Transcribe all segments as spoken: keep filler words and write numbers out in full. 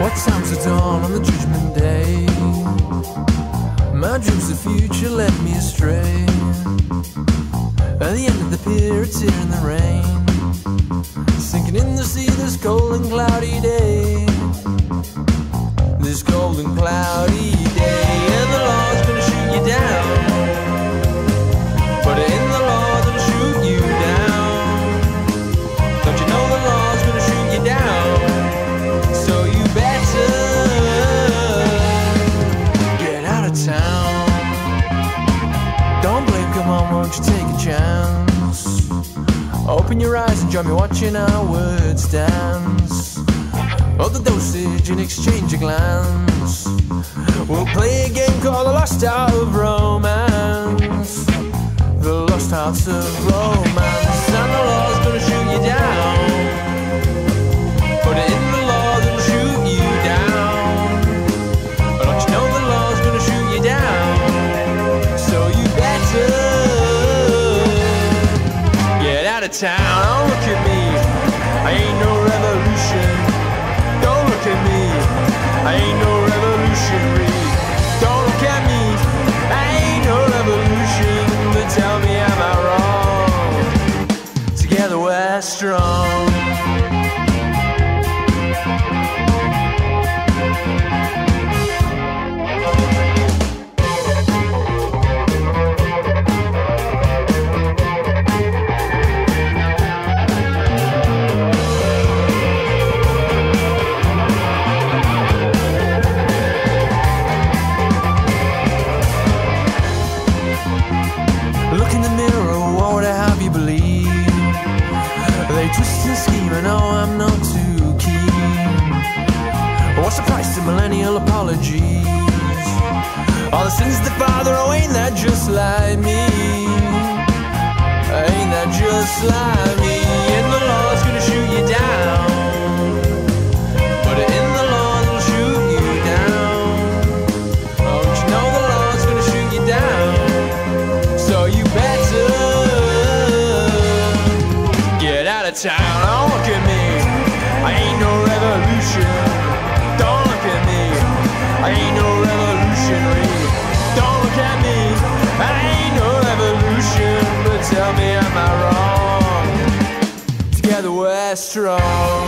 What time's the dawn on the judgment day? My dreams of the future led me astray. At the end of the pier, it's here in the rain, sinking in the sea this cold and cloudy day. This cold and cloudy day. And the law's gonna shoot you down. Put it in the law that'll shoot you down. Don't you know the law's gonna shoot you down? So you better get out of town. Don't blink, come on, won't you take a chance? Open your eyes and join me watching our words dance. Hold the dosage and exchange a glance. We'll play a game called the Lost Art of Romance. The Lost Arts of Romance. And the law's gonna shoot you down. Put it in the law that'll shoot you down. Don't you know the law's gonna shoot you down? So you better get out of town. Oh, look at me, I ain't no revolution. Don't look at me, I ain't no revolutionary. Don't look at me, I ain't no revolution. But tell me, am I wrong? Together we're strong. Look in the mirror, what would I have you believe? They twist and scheme and oh, I'm not too keen. What's the price of millennial apologies? All the sins the father, oh, ain't that just like me? Ain't that just like me? And the law's gonna shoot you down. Put it in the law, it'll shoot you down. Don't you know the law's gonna shoot you down? So you better get out of town. Don't look at me, I ain't no revolution. Don't look at me, I ain't no revolutionary. Don't look at me, I ain't no revolution. But tell me, am I wrong? Together we're strong.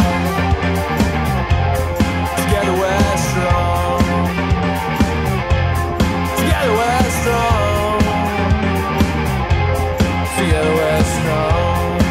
Together we're strong. Together we're strong. Together we're strong.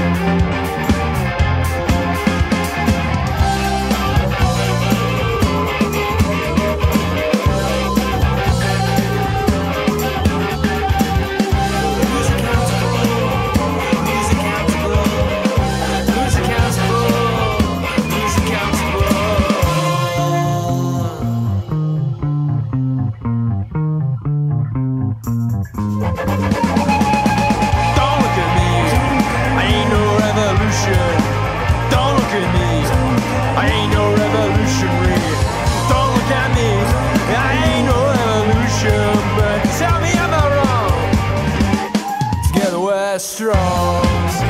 Don't look at me, I ain't no revolutionary. Don't look at me, I ain't no revolution. But tell me, am I wrong? Together we're strong.